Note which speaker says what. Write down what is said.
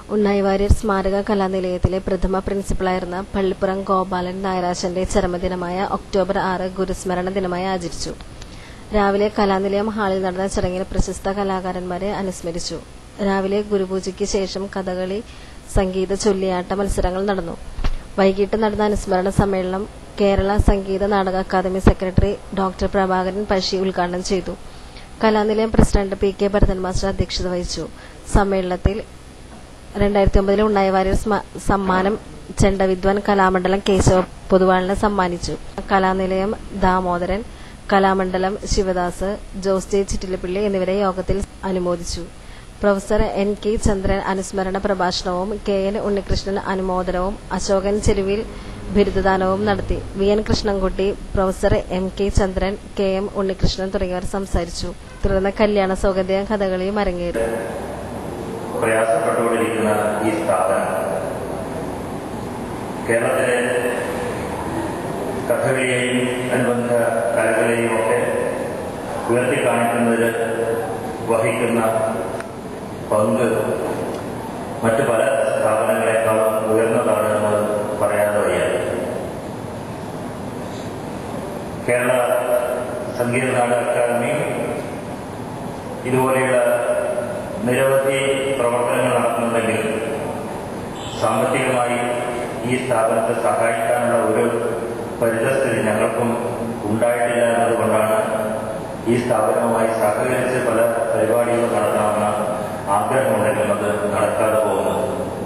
Speaker 1: ഉണ്ണായി വാര്യർ സ്മാരക കലാനിലയത്തിലെ പ്രഥമ പ്രിൻസിപ്പളായിരുന്ന പള്ളിപ്പുറം ഗോപാലൻ നായരാശന്റെ ചരമദിനമായ ഒക്ടോബർ 6 ഗുരുസ്മരണ ദിനമായി ആചരിച്ചു. രാവിലെ കലാനിലയം ഹാളിൽ നടന്ന ചടങ്ങിൽ പ്രശസ്ത കലാകാരന്മാരെ അനുസ്മരിച്ചു. രാവിലെ ഗുരുപൂജയ്ക്ക് ശേഷം കഥകളി, സംഗീത, ചൊല്ലിയാട്ട മത്സരങ്ങൾ നടന്നു. വൈകിട്ട് നടന്ന അനുസ്മരണ സമ്മേളനം കേരള സംഗീത നാടക academy secretary doctor Prabhakaran Pazhassi ഉദ്ഘാടനം ചെയ്തു. Kalanilayam president P K Bharathan master അധ്യക്ഷത വഹിച്ചു. സമ്മേളനത്തിൽ 2009 ഉണ്ണായി വാര്യർ സമ്മാനം ചെണ്ടവിദ്വാൻ കലാമണ്ഡലം കേശവ പൊതുവാളിന് സമ്മാനിച്ചു. കലാനിലയം ദാമോദരൻ, കലാമണ്ഡലം ശിവദാസ്, ജോസ് ജെ ചിറ്റിലപ്പിള്ളി എന്നിവരെ യോഗത്തിൽ അനുമോദിച്ചു. പ്രൊഫസർ എൻ കെ ചന്ദ്രൻ അനുസ്മരണ പ്രഭാഷണവും കെ എൻ ഉണ്ണികൃഷ്ണൻ അനുമോദനവും അശോകൻ ചെരുവിൽ ബിരുദദാനവും നടത്തി. V N Krishnankutty, professor M K Chandran, K M Unnikrishnan തുടങ്ങിയവർ സംസാരിച്ചു. തുടർന്ന് കല്യാണ സൗഗന്ധിക കഥകളിയും അരങ്ങേറി.
Speaker 2: പ്രയാസപ്പെട്ടുകൊണ്ടിരിക്കുന്ന ഈ സ്ഥാപനം കേരളത്തിലെ കഥകളെയും അനുബന്ധ കലകളെയും ഒക്കെ ഉയർത്തിക്കാണിക്കുന്നതിൽ വഹിക്കുന്ന പങ്ക് മറ്റു പല സ്ഥാപനങ്ങളെക്കാളും ഉയർന്നതാണ് എന്ന് പറയാതെ വയ്യ. കേരള സംഗീത നാടക അക്കാദമി ഇതുപോലെയുള്ള നിരവധി പ്രവർത്തനങ്ങൾ നടത്തുന്നുണ്ടെങ്കിൽ സാമ്പത്തികമായി ഈ സ്ഥാപനത്തെ സഹായിക്കാനുള്ള ഒരു പരിതസ്ഥിതി ഞങ്ങൾക്കും ഉണ്ടായിട്ടില്ല എന്നതുകൊണ്ടാണ് ഈ സ്ഥാപനവുമായി സഹകരിച്ച് പല പരിപാടികളും നടത്തണമെന്ന ആഗ്രഹമുണ്ടെങ്കിലും അത് നടക്കാതെ പോകുന്നത്.